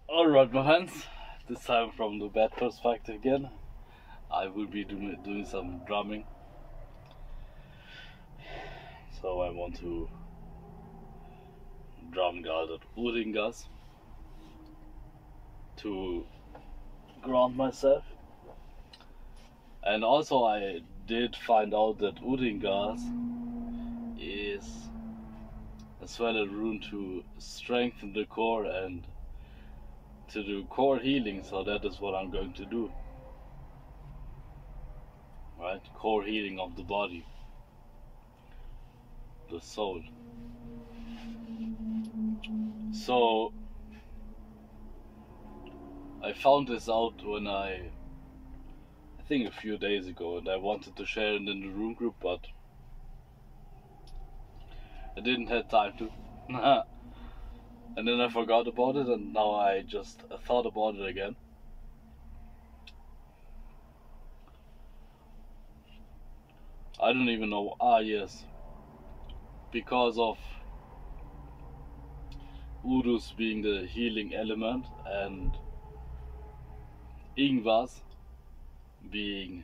Alright, my friends, this time from the bad perspective again. I will be doing some drumming. So I want to drum guarded Uringas to ground myself. And also I did find out that Uringas is as well a rune to strengthen the core and to do core healing, so that is what I'm going to do. Right? Core healing of the body, the soul. So I found this out when I think a few days ago, and I wanted to share it in the room group, but I didn't have time to. And then I forgot about it, and now I just thought about it again. I don't even know. Yes. Because of Urus being the healing element and Ingvas being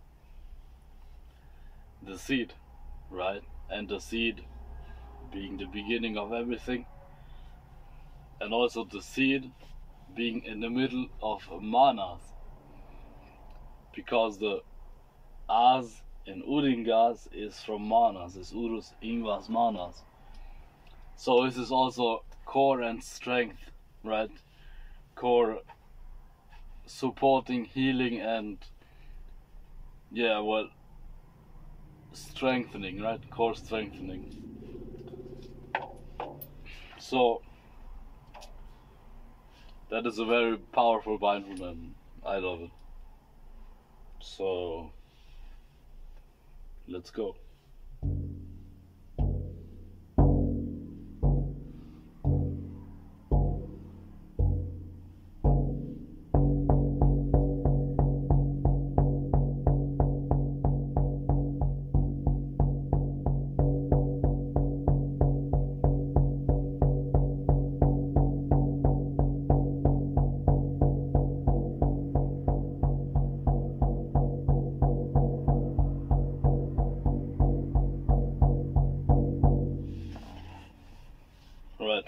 the seed, right? And the seed being the beginning of everything. And also the seed being in the middle of manas. Because the As in Uringas is from manas, is Urus, Ingvas, manas. So this is also core and strength, right? Core supporting, healing, and strengthening, right? Core strengthening. So that is a very powerful mindful, and I love it. So let's go. Right.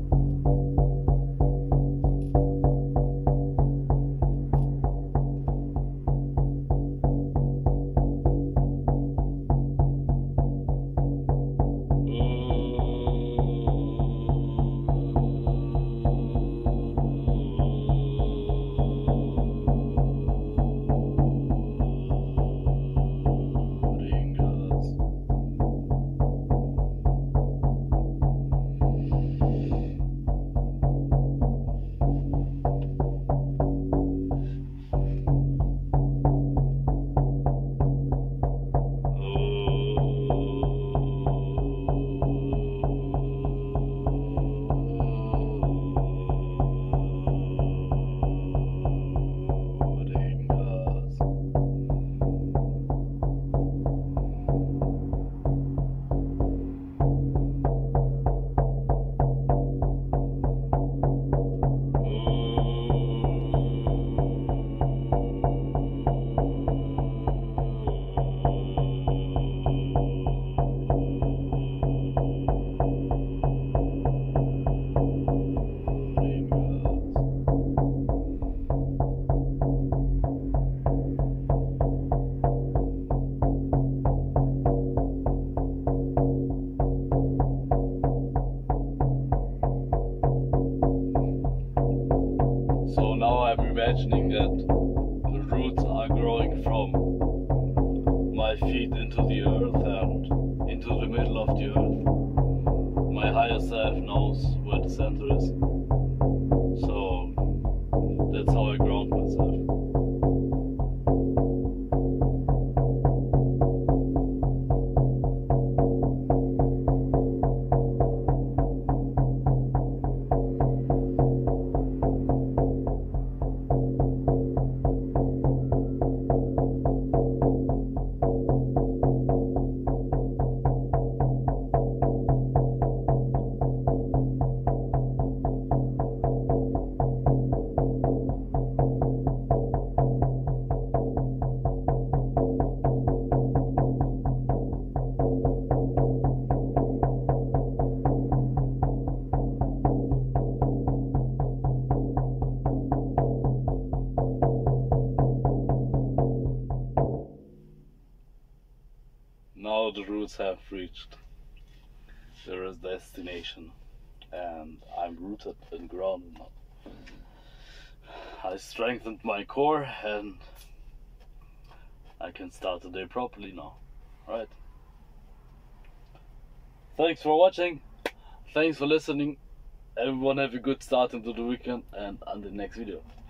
So now I'm imagining that the roots are growing from my feet into the earth and into the middle of the earth. My higher self knows where the center is. So that's how I ground myself. now the roots have reached their destination, and I'm rooted and grounded now. I strengthened my core and I can start the day properly now. Right. Thanks for watching. Thanks for listening. Everyone have a good start into the weekend, and on the next video.